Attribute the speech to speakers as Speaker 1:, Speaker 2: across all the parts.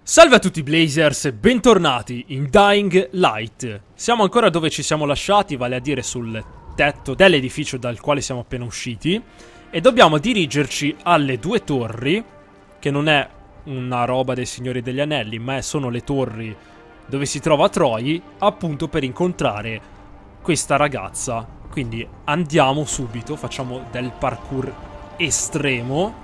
Speaker 1: Salve a tutti Blazers e bentornati in Dying Light. Siamo ancora dove ci siamo lasciati, vale a dire sul tetto dell'edificio dal quale siamo appena usciti, e dobbiamo dirigerci alle due torri, che non è una roba dei Signori degli Anelli, ma sono le torri dove si trova Troy, appunto per incontrare questa ragazza. Quindi andiamo subito, facciamo del parkour estremo.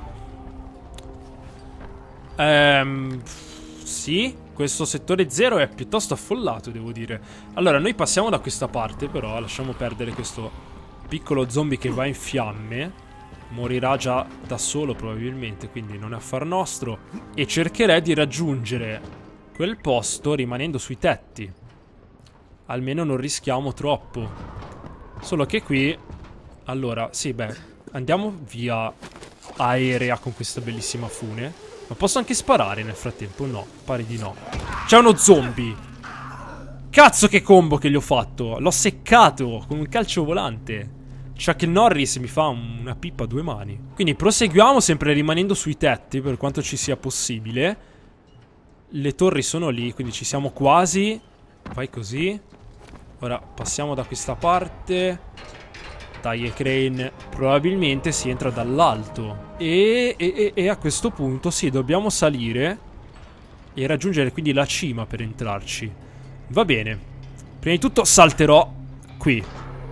Speaker 1: Sì, questo settore 0 è piuttosto affollato, devo dire. Allora, noi passiamo da questa parte, però lasciamo perdere questo piccolo zombie che va in fiamme. Morirà già da solo probabilmente, quindi non è affar nostro. E cercherei di raggiungere quel posto rimanendo sui tetti. Almeno non rischiamo troppo. Solo che qui... Allora, sì, beh, andiamo via aerea con questa bellissima fune. Ma posso anche sparare nel frattempo? No, pare di no. C'è uno zombie. Cazzo che combo che gli ho fatto. L'ho seccato con un calcio volante. Chuck Norris mi fa una pippa a due mani. Quindi proseguiamo sempre rimanendo sui tetti per quanto ci sia possibile. Le torri sono lì, quindi ci siamo quasi. Vai così. Ora passiamo da questa parte. Dai, Crane, probabilmente si entra dall'alto. E a questo punto sì, dobbiamo salire e raggiungere quindi la cima per entrarci. Va bene. Prima di tutto salterò qui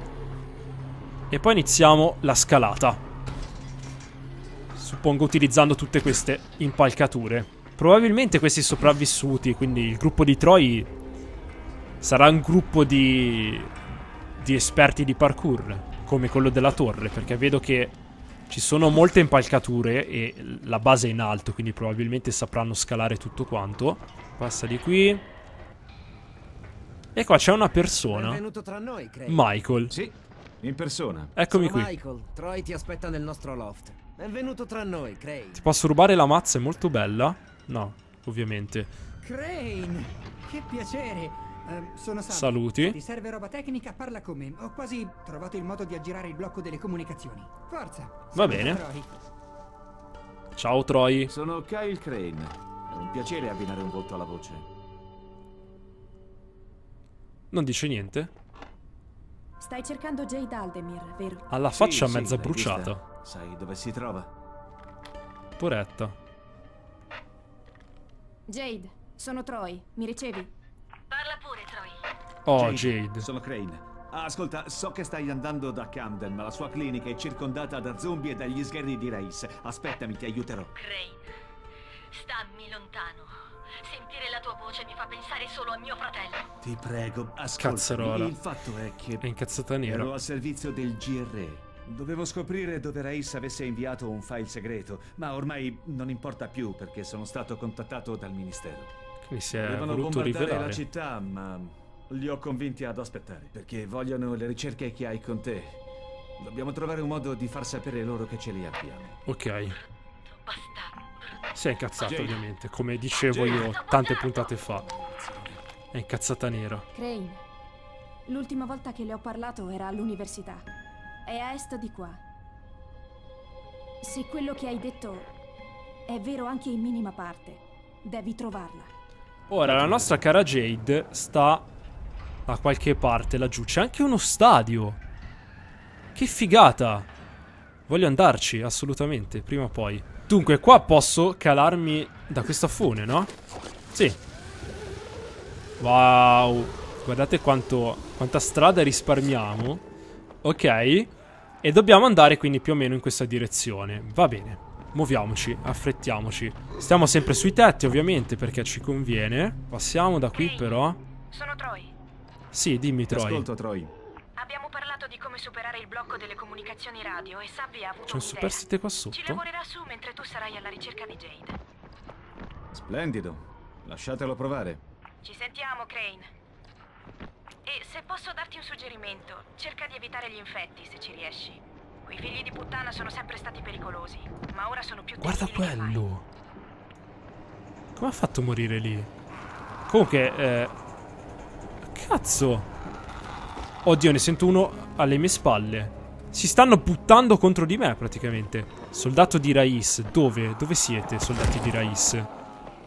Speaker 1: e poi iniziamo la scalata. Suppongo utilizzando tutte queste impalcature. Probabilmente questi sopravvissuti, quindi il gruppo di Troy, sarà un gruppo di esperti di parkour, come quello della torre, perché vedo che ci sono molte impalcature e la base è in alto, quindi probabilmente sapranno scalare tutto quanto. Passa di qui. E qua c'è una persona.
Speaker 2: Benvenuto tra noi, Craig.
Speaker 1: Michael.
Speaker 3: Sì, in persona.
Speaker 1: Eccomi
Speaker 2: Sono
Speaker 1: qui.
Speaker 2: Michael, Troy ti aspetta nel nostro loft. Benvenuto tra noi, Craig.
Speaker 1: Ti posso rubare la mazza? È molto bella? No, ovviamente.
Speaker 4: Crane, che piacere. Sono Sam.
Speaker 1: Saluti.
Speaker 4: Se ti serve roba tecnica, parla con me. Ho quasi trovato il modo di aggirare il blocco delle comunicazioni. Forza.
Speaker 1: Va
Speaker 4: saluta
Speaker 1: bene.
Speaker 4: Troy.
Speaker 1: Ciao Troy.
Speaker 3: Sono Kyle Crane. È un piacere abbinare un volto alla voce.
Speaker 1: Non dice niente.
Speaker 5: Stai cercando Jade Aldemir, vero?
Speaker 1: Ha la faccia
Speaker 3: Sì,
Speaker 1: mezza
Speaker 3: l'hai
Speaker 1: bruciata.
Speaker 3: vista? Sai dove si trova?
Speaker 1: Poretta.
Speaker 5: Jade, sono Troy, mi ricevi?
Speaker 6: Parla pure, Troy.
Speaker 1: Oh, Jade.
Speaker 3: Sono Crane. Ascolta, so che stai andando da Camden, ma la sua clinica è circondata da zombie e dagli sgherri di Race. Aspettami, ti aiuterò.
Speaker 6: Crane, stammi lontano. Sentire la tua voce mi fa pensare solo a mio fratello.
Speaker 3: Ti prego, ascolta.
Speaker 1: Cazzarola.
Speaker 3: Il fatto è che
Speaker 1: È incazzata nera.
Speaker 3: ero al servizio del GRE. Dovevo scoprire dove Race avesse inviato un file segreto, ma ormai non importa più perché sono stato contattato dal ministero.
Speaker 1: Quindi si è
Speaker 3: Volevano
Speaker 1: voluto
Speaker 3: bombardare la
Speaker 1: rivelare.
Speaker 3: città, ma li ho convinti ad aspettare, perché vogliono le ricerche che hai con te. Dobbiamo trovare un modo di far sapere loro che ce li abbiamo.
Speaker 1: Ok.
Speaker 6: Bastardo.
Speaker 1: Si è incazzato
Speaker 3: Jade.
Speaker 1: ovviamente, come dicevo
Speaker 3: Jade.
Speaker 1: io tante puntate fa. È incazzata nera.
Speaker 5: Crane, l'ultima volta che le ho parlato era all'università. È a est di qua. Se quello che hai detto è vero anche in minima parte, devi trovarla.
Speaker 1: Ora la nostra cara Jade sta da qualche parte laggiù. C'è anche uno stadio. Che figata. Voglio andarci, assolutamente, prima o poi. Dunque, qua posso calarmi da questa fune, no? Sì. Wow. Guardate quanta strada risparmiamo. Ok. E dobbiamo andare quindi più o meno in questa direzione. Va bene. Muoviamoci, affrettiamoci. Stiamo sempre sui tetti ovviamente perché ci conviene. Passiamo da qui però.
Speaker 6: Sono Troy.
Speaker 1: Sì, dimmi
Speaker 3: Ti
Speaker 1: Troy.
Speaker 3: ascolto, Troy.
Speaker 6: Abbiamo parlato di come superare il blocco delle comunicazioni radio e Savvy ha avuto
Speaker 1: C'è un
Speaker 6: un'idea.
Speaker 1: superstite qua
Speaker 6: Ci
Speaker 1: sotto.
Speaker 6: lavorerà su mentre tu sarai alla ricerca di Jade.
Speaker 3: Splendido. Lasciatelo provare.
Speaker 6: Ci sentiamo, Crane. E se posso darti un suggerimento, cerca di evitare gli infetti se ci riesci. Quei figli di puttana sono sempre stati pericolosi, ma ora sono più
Speaker 1: Guarda
Speaker 6: temibili che mai.
Speaker 1: quello. Come ha fatto a morire lì? Comunque, cazzo. Oddio, ne sento uno alle mie spalle. Si stanno buttando contro di me praticamente. Soldato di Rais. Dove? Dove siete, soldati di Rais?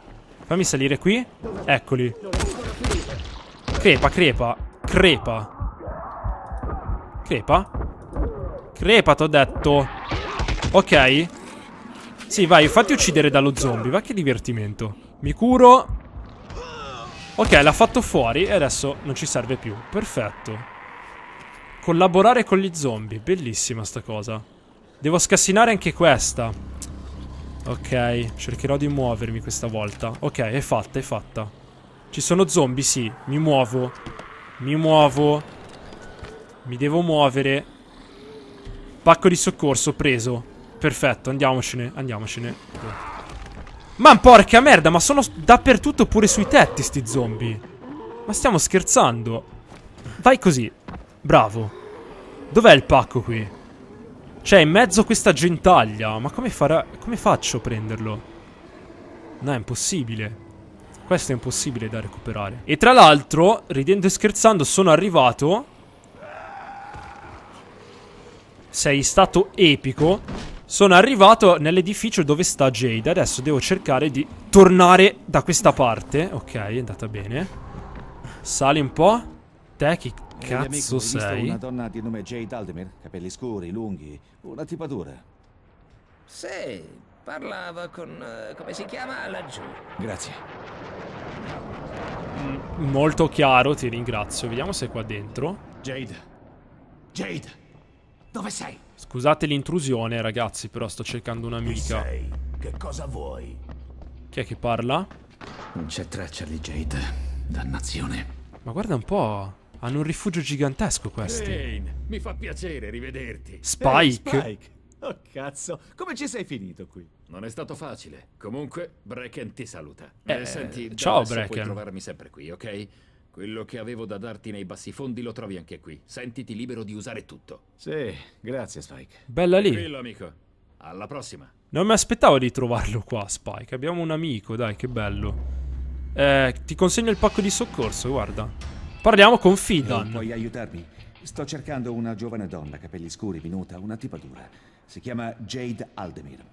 Speaker 1: Fammi salire qui. Eccoli. Crepa, crepa. Crepa. Crepa? Crepa, t'ho detto. Ok. Sì, vai, fatti uccidere dallo zombie. Va che divertimento. Mi curo. Ok, l'ha fatto fuori e adesso non ci serve più. Perfetto. Collaborare con gli zombie. Bellissima sta cosa. Devo scassinare anche questa. Ok, cercherò di muovermi questa volta. Ok, è fatta, è fatta. Ci sono zombie, sì. Mi muovo. Mi muovo. Mi devo muovere. Pacco di soccorso preso. Perfetto, andiamocene, andiamocene. Ma porca merda, ma sono dappertutto, pure sui tetti sti zombie. Ma stiamo scherzando. Vai così. Bravo. Dov'è il pacco qui? Cioè, in mezzo a questa gentaglia. Ma come faccio a prenderlo? No, è impossibile. Questo è impossibile da recuperare. E tra l'altro, ridendo e scherzando, sono arrivato. Sei stato epico. Sono arrivato nell'edificio dove sta Jade. Adesso devo cercare di tornare da questa parte. Ok, è andata bene. Sali un po'. Te chi cazzo sei?
Speaker 3: Ho visto una donna di nome Jade Aldemir. Capelli scuri, lunghi. Una tipatura.
Speaker 2: Sì, parlava con... come si chiama? Laggiù.
Speaker 3: Grazie.
Speaker 1: Molto chiaro, ti ringrazio. Vediamo se è qua dentro.
Speaker 3: Jade. Jade. Dove sei?
Speaker 1: Scusate l'intrusione, ragazzi, però sto cercando un'amica.
Speaker 7: Sei? Che cosa vuoi?
Speaker 1: Chi è che parla?
Speaker 3: Non c'è traccia di Jade. Dannazione.
Speaker 1: Ma guarda un po'. Hanno un rifugio gigantesco questi.
Speaker 7: Crane, mi fa piacere rivederti.
Speaker 1: Spike?
Speaker 3: Spike. Oh cazzo, come ci sei finito qui?
Speaker 7: Non è stato facile. Comunque, Brecken ti saluta. Senti, da
Speaker 1: ciao
Speaker 7: adesso
Speaker 1: Brecken.
Speaker 7: puoi trovarmi sempre qui, ok? Quello che avevo da darti nei bassifondi lo trovi anche qui. Sentiti libero di usare tutto.
Speaker 3: Sì, grazie Spike.
Speaker 1: Bella lì.
Speaker 7: Tranquillo, amico. Alla prossima.
Speaker 1: Non mi aspettavo di trovarlo qua, Spike. Abbiamo un amico, dai, che bello. Ti consegno il pacco di soccorso, guarda. Parliamo con Fidan.
Speaker 3: Puoi aiutarmi? Sto cercando una giovane donna, capelli scuri, minuta, una tipa dura. Si chiama Jade Aldemir.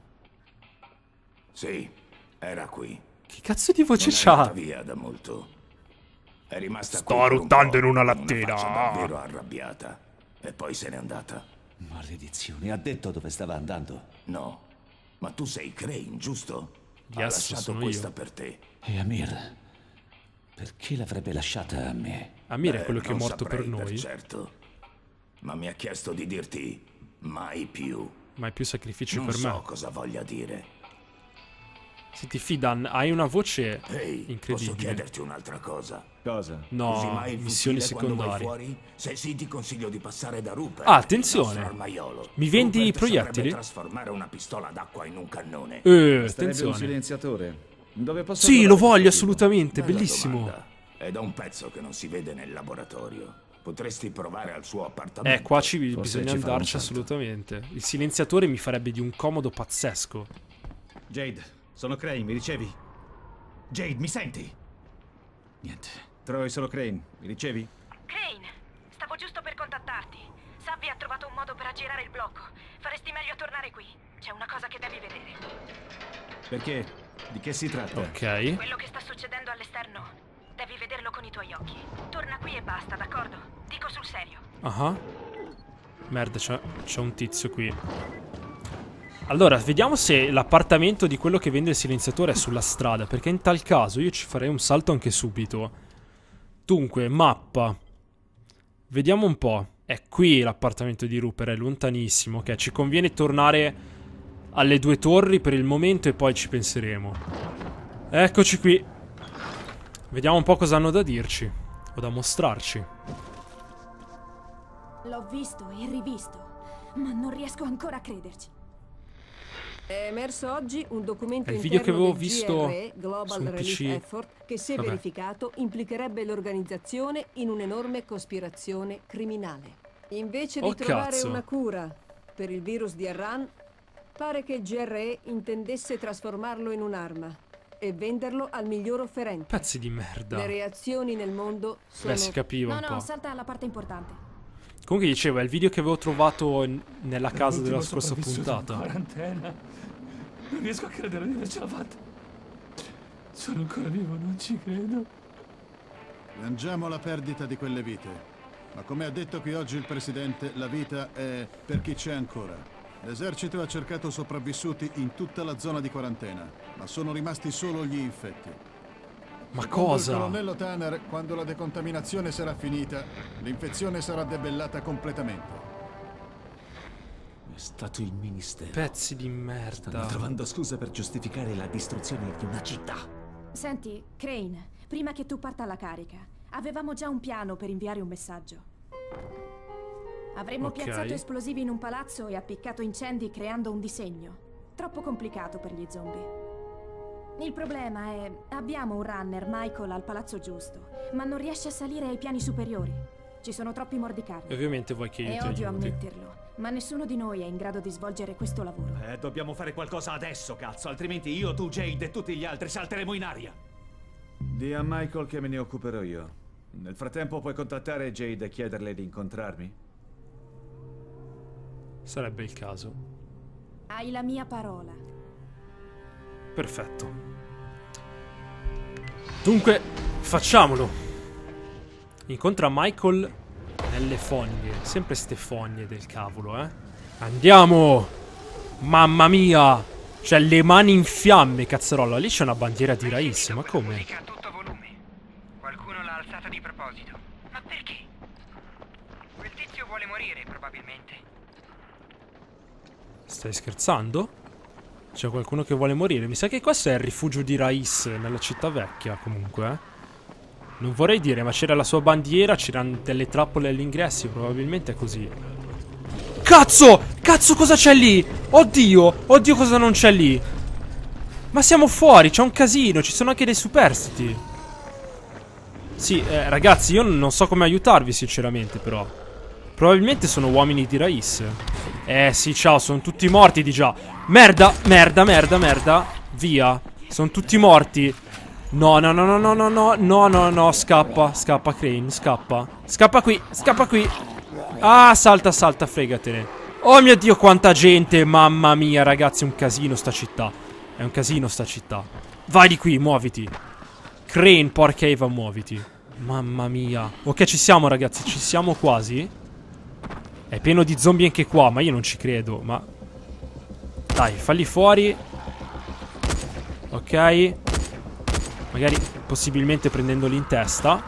Speaker 7: Sì, era qui.
Speaker 1: Che cazzo di voce
Speaker 7: Non è andata
Speaker 1: c'ha?
Speaker 7: via da molto. È rimasta
Speaker 1: Sto
Speaker 7: qui per un
Speaker 1: ruttando
Speaker 7: po',
Speaker 1: in una
Speaker 7: con
Speaker 1: lattina.
Speaker 7: faccia davvero arrabbiata. E poi se n'è andata.
Speaker 3: Maledizione, ha detto dove stava andando.
Speaker 7: No, ma tu sei Crane, giusto? Ha
Speaker 1: Yes,
Speaker 7: lasciato
Speaker 1: sono
Speaker 7: questa
Speaker 1: io.
Speaker 7: per te.
Speaker 3: E Amir? Perché l'avrebbe lasciata a me?
Speaker 1: Amir è quello che è
Speaker 7: non
Speaker 1: morto per
Speaker 7: saprei
Speaker 1: noi.
Speaker 7: certo. Ma mi ha chiesto di dirti mai più.
Speaker 1: Mai più sacrifici
Speaker 7: Non
Speaker 1: per
Speaker 7: so
Speaker 1: me.
Speaker 7: cosa voglia dire.
Speaker 1: Senti, Fidan, hai una voce
Speaker 7: Ehi, posso
Speaker 1: incredibile.
Speaker 7: chiederti un'altra cosa?
Speaker 3: Cosa?
Speaker 7: Usi
Speaker 1: No,
Speaker 7: mai il
Speaker 1: missioni
Speaker 7: fucile quando vai
Speaker 1: secondarie.
Speaker 7: fuori? Se sì, ti consiglio di passare da Rupert.
Speaker 1: Ah, attenzione.
Speaker 7: il nostro armaiolo.
Speaker 1: Mi vendi i
Speaker 7: Rupert saprebbe
Speaker 1: proiettili?
Speaker 7: trasformare una pistola d'acqua in un cannone.
Speaker 3: Sarebbe un
Speaker 1: Attenzione.
Speaker 3: silenziatore. Dove posso
Speaker 1: Sì, lo
Speaker 3: trovare
Speaker 1: voglio
Speaker 3: questo tipo?
Speaker 1: assolutamente,
Speaker 7: Bella
Speaker 1: bellissimo.
Speaker 7: domanda. È da un pezzo che non si vede nel laboratorio. Potresti provare al suo appartamento.
Speaker 1: Qua bisogna
Speaker 3: ci farà un
Speaker 1: andarci
Speaker 3: salto.
Speaker 1: assolutamente. Il silenziatore mi farebbe di un comodo pazzesco.
Speaker 3: Jade, sono Crane, mi ricevi? Jade, mi senti? Niente. Troy, sono Crane, mi ricevi?
Speaker 6: Crane, stavo giusto per contattarti. Savvy ha trovato un modo per aggirare il blocco. Faresti meglio a tornare qui. C'è una cosa che devi vedere.
Speaker 3: Perché? Di che si tratta?
Speaker 1: Ok.
Speaker 6: Quello che sta succedendo all'esterno, devi vederlo con i tuoi occhi. Torna qui e basta, d'accordo? Dico sul serio.
Speaker 1: Ah. Merda, c'è un tizio qui. Allora, vediamo se l'appartamento di quello che vende il silenziatore è sulla strada, perché in tal caso io ci farei un salto anche subito. Dunque, mappa. Vediamo un po'. È qui l'appartamento di Rupert, è lontanissimo. Ok, ci conviene tornare alle 2 torri per il momento e poi ci penseremo. Eccoci qui. Vediamo un po' cosa hanno da dirci o da mostrarci.
Speaker 5: L'ho visto e rivisto, ma non riesco ancora a crederci.
Speaker 8: È emerso oggi un documento
Speaker 1: È il video che avevo
Speaker 8: interno del
Speaker 1: visto
Speaker 8: GRE, Global
Speaker 1: su un
Speaker 8: Relief
Speaker 1: PC.
Speaker 8: Effort, che se
Speaker 1: Vabbè.
Speaker 8: verificato implicherebbe l'organizzazione in un'enorme cospirazione criminale. Invece di
Speaker 1: Oh,
Speaker 8: trovare
Speaker 1: cazzo.
Speaker 8: una cura per il virus di Arran, pare che il GRE intendesse trasformarlo in un'arma e venderlo al miglior offerente.
Speaker 1: Pezzi di merda.
Speaker 8: Le reazioni nel mondo sono...
Speaker 1: Beh, si capiva un
Speaker 5: No,
Speaker 1: po'.
Speaker 5: salta alla parte importante.
Speaker 1: Comunque dicevo, è il video che avevo trovato nella casa della scorsa puntata.
Speaker 3: quarantena. Non riesco a credere di avercela fatta.
Speaker 1: Sono ancora vivo, non ci credo.
Speaker 9: Piangiamo la perdita di quelle vite. Ma come ha detto qui oggi il presidente, la vita è per chi c'è ancora. L'esercito ha cercato sopravvissuti in tutta la zona di quarantena, ma sono rimasti solo gli infetti.
Speaker 1: Ma
Speaker 9: Secondo
Speaker 1: cosa?
Speaker 9: il colonnello Tanner, quando la decontaminazione sarà finita, l'infezione sarà debellata completamente.
Speaker 3: È stato il ministero.
Speaker 1: Pezzi di merda.
Speaker 3: Stanno trovando scuse per giustificare la distruzione di una città.
Speaker 5: Senti, Crane, prima che tu parta alla carica, avevamo già un piano per inviare un messaggio. Avremmo piazzato esplosivi in un palazzo e appiccato incendi creando un disegno. Troppo complicato per gli zombie. Il problema è, abbiamo un runner, Michael, al palazzo giusto, ma non riesce a salire ai piani superiori. Ci sono troppi mordicarni.
Speaker 1: E ovviamente vuoi che io
Speaker 5: E
Speaker 1: ti
Speaker 5: odio
Speaker 1: aiuti.
Speaker 5: ammetterlo, ma nessuno di noi è in grado di svolgere questo lavoro.
Speaker 3: Dobbiamo fare qualcosa adesso, cazzo, altrimenti io, tu, Jade e tutti gli altri salteremo in aria. Di a Michael che me ne occuperò io. Nel frattempo puoi contattare Jade e chiederle di incontrarmi?
Speaker 1: Sarebbe il caso.
Speaker 5: Hai la mia parola.
Speaker 1: Perfetto. Dunque, facciamolo. Incontra Michael nelle fogne. Sempre ste fogne del cavolo, eh. Andiamo! Mamma mia! C'è le mani in fiamme, cazzarola. Lì c'è una bandiera di Rais, ma come?
Speaker 10: Musica a tutto volume. Qualcuno l'ha alzata di proposito. Ma perché? Quel tizio vuole morire, probabilmente.
Speaker 1: Stai scherzando? C'è qualcuno che vuole morire. Mi sa che questo è il rifugio di Rais nella città vecchia, comunque, eh. Non vorrei dire, ma c'era la sua bandiera, c'erano delle trappole all'ingresso, probabilmente è così. Cazzo! Cazzo, cosa c'è lì? Oddio! Oddio, cosa non c'è lì? Ma siamo fuori, c'è un casino, ci sono anche dei superstiti. Sì, ragazzi, io non so come aiutarvi, sinceramente, però. Probabilmente sono uomini di Rais. Sì, ciao, sono tutti morti di già. Merda, merda, merda, merda. Via. Sono tutti morti. No, no, no, no, no, no, no, no, no, no, scappa, scappa Crane, scappa. Scappa qui, scappa qui. Ah, salta, salta, fregatene. Oh mio Dio, quanta gente, mamma mia, ragazzi, è un casino sta città. È un casino sta città. Vai di qui, muoviti. Crane, porca Eva, muoviti. Mamma mia. Ok, ci siamo, ragazzi, ci siamo quasi. È pieno di zombie anche qua, ma io non ci credo, ma... Dai, falli fuori. Ok. Magari, possibilmente prendendoli in testa.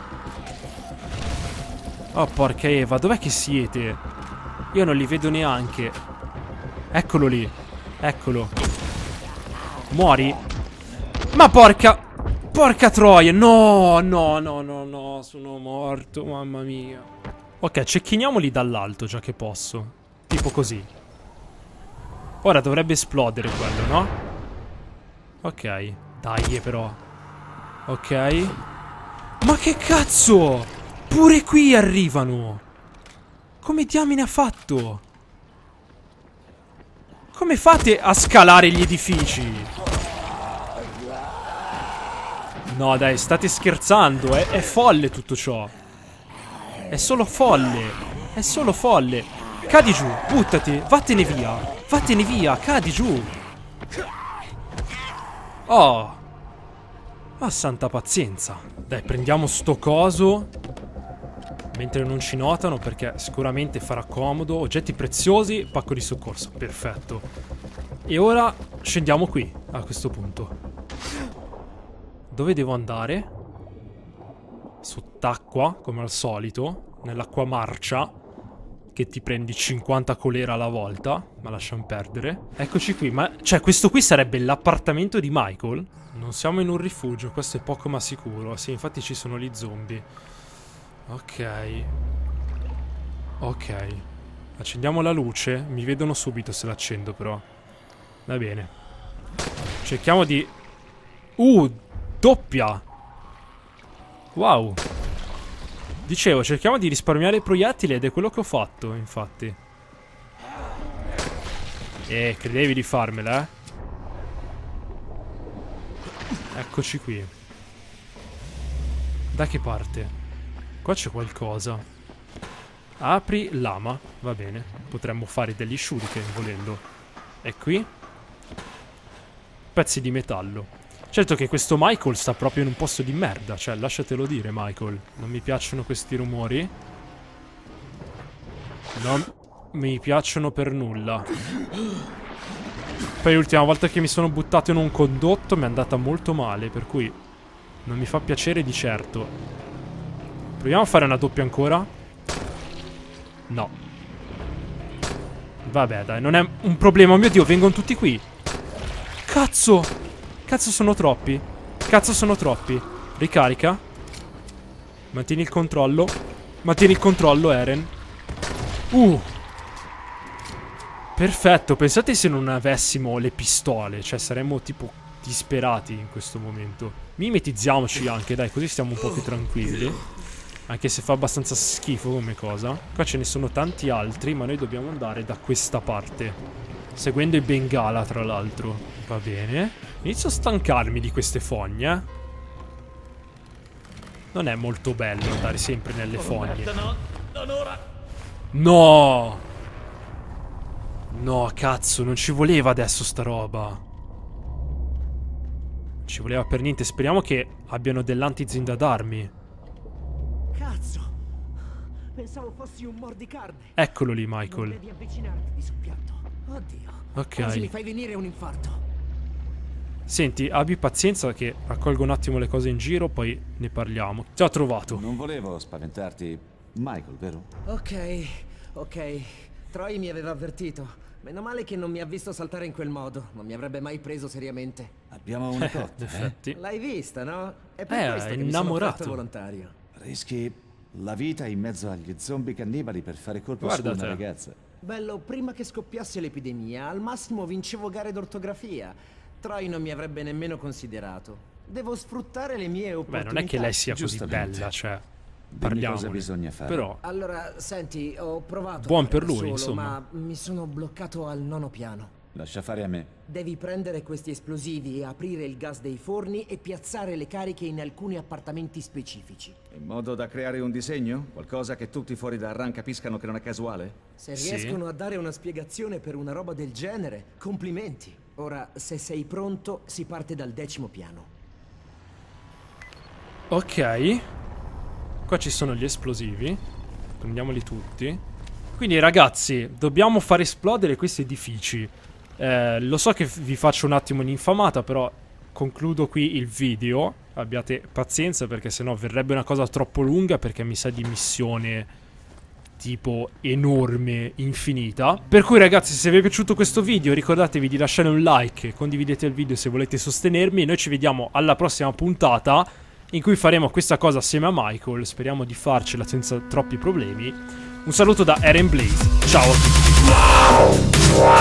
Speaker 1: Oh, porca Eva, dov'è che siete? Io non li vedo neanche. Eccolo lì. Eccolo. Muori? Ma porca... Porca troia. No, no, no, no, no. Sono morto, mamma mia. Ok, cecchiniamoli dall'alto, già che posso. Tipo così. Ora dovrebbe esplodere quello, no? Ok. Dai, però. Ok. Ma che cazzo? Pure qui arrivano. Come diamine ha fatto? Come fate a scalare gli edifici? No, dai, state scherzando. È folle tutto ciò. È solo folle. È solo folle. Cadi giù, buttati, vattene via. Vattene via, cadi giù. Oh. Ah, santa pazienza. Dai, prendiamo sto coso mentre non ci notano, perché sicuramente farà comodo. Oggetti preziosi, pacco di soccorso. Perfetto. E ora scendiamo qui, a questo punto. Dove devo andare? Sott'acqua, come al solito. Nell'acqua marcia, che ti prendi 50 colera alla volta. Ma lasciamo perdere. Eccoci qui, ma... Cioè, questo qui sarebbe l'appartamento di Michael? Non siamo in un rifugio, questo è poco ma sicuro. Sì, infatti ci sono gli zombie. Ok. Ok. Accendiamo la luce. Mi vedono subito se l'accendo, però. Va bene. Cerchiamo di... doppia. Wow. Dicevo, cerchiamo di risparmiare i proiettili ed è quello che ho fatto, infatti. Credevi di farmela, eh? Eccoci qui. Da che parte? Qua c'è qualcosa. Apri lama. Va bene. Potremmo fare degli shuriken volendo. E qui? Pezzi di metallo. Certo che questo Michael sta proprio in un posto di merda. Cioè, lasciatelo dire, Michael. Non mi piacciono questi rumori. Non mi piacciono per nulla. Poi l'ultima volta che mi sono buttato in un condotto mi è andata molto male, per cui non mi fa piacere di certo. Proviamo a fare una doppia ancora. No. Vabbè, dai, non è un problema. Oh mio Dio, vengono tutti qui. Cazzo! Cazzo, sono troppi. Cazzo, sono troppi. Ricarica. Mantieni il controllo. Mantieni il controllo, Eren. Perfetto. Pensate se non avessimo le pistole. Cioè, saremmo tipo disperati in questo momento. Mimetizziamoci anche, dai, così stiamo un po' più tranquilli. Anche se fa abbastanza schifo come cosa. Qua ce ne sono tanti altri, ma noi dobbiamo andare da questa parte, seguendo i Bengala, tra l'altro. Va bene. Inizio a stancarmi di queste fogne. Non è molto bello andare sempre nelle fogne. No! No, cazzo, non ci voleva adesso sta roba. Non ci voleva per niente. Speriamo che abbiano dell'antizin da darmi.
Speaker 11: Cazzo! Pensavo fossi un mordicarne.
Speaker 1: Eccolo lì, Michael.
Speaker 11: Non devi avvicinarti di soppiatto. Oddio.
Speaker 1: Ok.
Speaker 11: Quasi mi fai venire un infarto.
Speaker 1: Senti, abbi pazienza che raccolgo un attimo le cose in giro, poi ne parliamo. Già trovato.
Speaker 12: Non volevo spaventarti, Michael, vero?
Speaker 11: Ok. Troy mi aveva avvertito. Meno male che non mi ha visto saltare in quel modo. Non mi avrebbe mai preso seriamente.
Speaker 12: Abbiamo una cotta,
Speaker 1: effetti.
Speaker 11: L'hai vista, no? È per questo
Speaker 1: è
Speaker 11: che
Speaker 1: innamorato.
Speaker 11: mi sono fatto volontario.
Speaker 12: Rischi la vita in mezzo agli zombie cannibali per fare colpo su una ragazza.
Speaker 11: Bello, prima che scoppiasse l'epidemia, al massimo vincevo gare d'ortografia. Troy non mi avrebbe nemmeno considerato. Devo sfruttare le mie opportunità.
Speaker 1: Beh, non è che lei sia così bella, cioè. Parliamo.
Speaker 12: Cosa bisogna fare.
Speaker 1: Però.
Speaker 11: Allora, senti, ho provato.
Speaker 1: Buon per lui,
Speaker 11: solo,
Speaker 1: insomma.
Speaker 11: Ma mi sono bloccato al 9° piano.
Speaker 12: Lascia fare a me.
Speaker 11: Devi prendere questi esplosivi e aprire il gas dei forni e piazzare le cariche in alcuni appartamenti specifici.
Speaker 3: In modo da creare un disegno? Qualcosa che tutti fuori da Arran capiscano che non è casuale?
Speaker 11: Se riescono a dare una spiegazione per una roba del genere, complimenti. Ora, se sei pronto, si parte dal 10° piano.
Speaker 1: Ok. Qua ci sono gli esplosivi. Prendiamoli tutti. Quindi ragazzi, dobbiamo far esplodere questi edifici. Lo so che vi faccio un attimo un'infamata, però concludo qui il video. Abbiate pazienza perché sennò verrebbe una cosa troppo lunga, perché mi sa di missione tipo enorme, infinita. Per cui ragazzi, se vi è piaciuto questo video ricordatevi di lasciare un like, condividete il video se volete sostenermi. Noi ci vediamo alla prossima puntata, in cui faremo questa cosa assieme a Michael. Speriamo di farcela senza troppi problemi. Un saluto da Eren Blaze. Ciao a tutti.